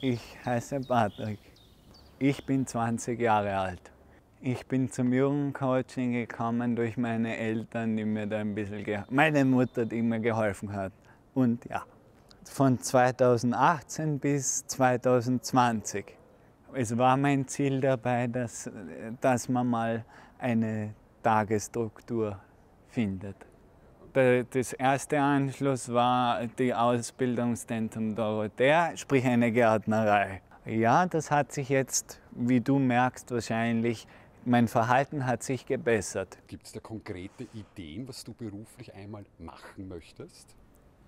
Ich heiße Patrick. Ich bin 20 Jahre alt. Ich bin zum Jugendcoaching gekommen durch meine Eltern, die mir da ein bisschen meine Mutter, die mir geholfen hat. Und ja, von 2018 bis 2020. Es war mein Ziel dabei, dass man mal eine Tagesstruktur findet. Das erste Anschluss war die Ausbildungszentrum Dorothea, sprich eine Gärtnerei. Ja, das hat sich jetzt, wie du merkst wahrscheinlich, mein Verhalten hat sich gebessert. Gibt es da konkrete Ideen, was du beruflich einmal machen möchtest?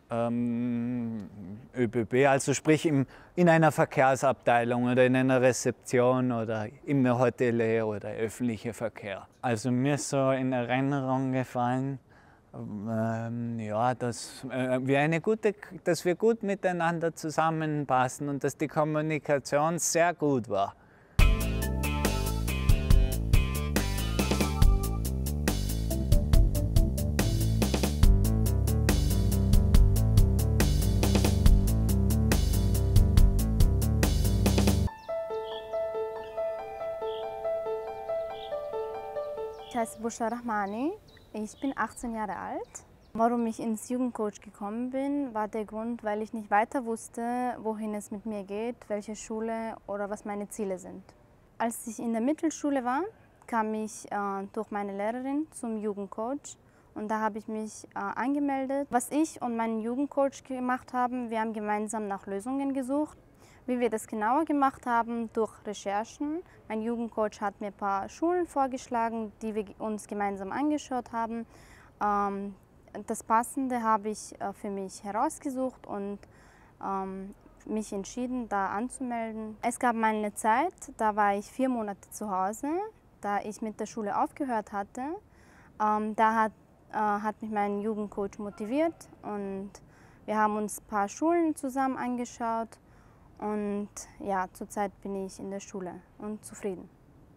ÖBB, also sprich in einer Verkehrsabteilung oder in einer Rezeption oder im Hotel oder öffentlicher Verkehr. Also mir ist so in Erinnerung gefallen, ja, dass wir gut miteinander zusammenpassen und dass die Kommunikation sehr gut war. Ich heiße Bushra Rahmani, ich bin 18 Jahre alt. Warum ich ins Jugendcoach gekommen bin, war der Grund, weil ich nicht weiter wusste, wohin es mit mir geht, welche Schule oder was meine Ziele sind. Als ich in der Mittelschule war, kam ich durch meine Lehrerin zum Jugendcoach und da habe ich mich angemeldet. Was ich und mein Jugendcoach gemacht haben, wir haben gemeinsam nach Lösungen gesucht. Wie wir das genauer gemacht haben, durch Recherchen. Mein Jugendcoach hat mir ein paar Schulen vorgeschlagen, die wir uns gemeinsam angeschaut haben. Das Passende habe ich für mich herausgesucht und mich entschieden, da anzumelden. Es gab mal eine Zeit, da war ich 4 Monate zu Hause, da ich mit der Schule aufgehört hatte. Da hat mich mein Jugendcoach motiviert und wir haben uns ein paar Schulen zusammen angeschaut. Und ja, zurzeit bin ich in der Schule und zufrieden.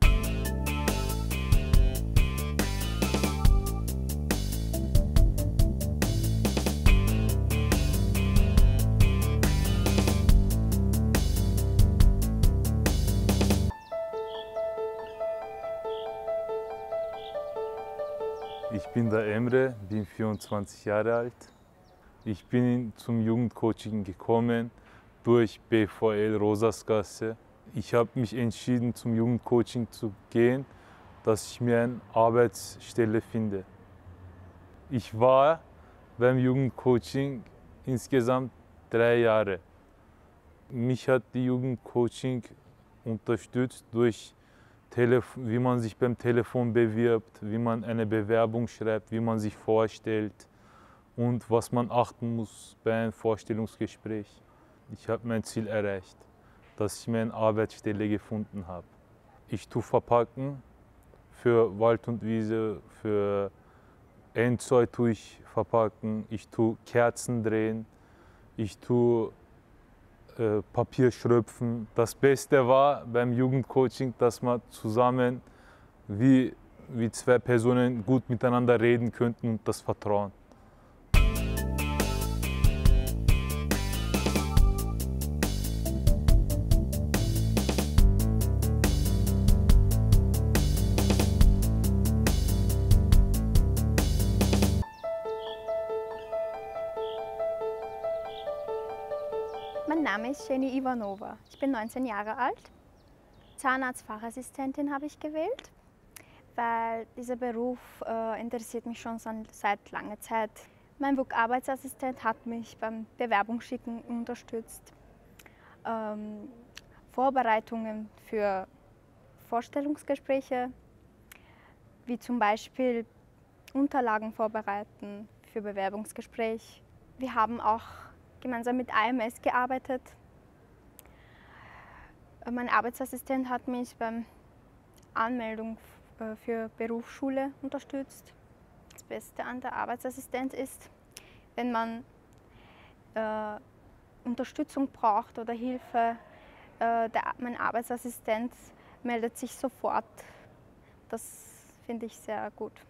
Ich bin der Emre, bin 24 Jahre alt. Ich bin zum Jugendcoaching gekommen durch BVL Rosasgasse. Ich habe mich entschieden, zum Jugendcoaching zu gehen, dass ich mir eine Arbeitsstelle finde. Ich war beim Jugendcoaching insgesamt 3 Jahre. Mich hat die Jugendcoaching unterstützt durch wie man sich beim Telefon bewirbt, wie man eine Bewerbung schreibt, wie man sich vorstellt und was man achten muss bei einem Vorstellungsgespräch. Ich habe mein Ziel erreicht, dass ich mir eine Arbeitsstelle gefunden habe. Ich tue verpacken für Wald und Wiese, für Endzeug tue ich verpacken, ich tue Kerzen drehen, ich tue Papier schröpfen. Das Beste war beim Jugendcoaching, dass man zusammen wie 2 Personen gut miteinander reden könnten und das Vertrauen. Mein Name ist Jenny Ivanova. Ich bin 19 Jahre alt. Zahnarztfachassistentin habe ich gewählt, weil dieser Beruf interessiert mich schon seit langer Zeit. Mein VUC-Arbeitsassistent hat mich beim Bewerbungsschicken unterstützt. Vorbereitungen für Vorstellungsgespräche, wie zum Beispiel Unterlagen vorbereiten für Bewerbungsgespräch. Wir haben auch gemeinsam mit AMS gearbeitet. Mein Arbeitsassistent hat mich beim Anmeldung für Berufsschule unterstützt. Das Beste an der Arbeitsassistenz ist, wenn man Unterstützung braucht oder Hilfe, mein Arbeitsassistent meldet sich sofort. Das finde ich sehr gut.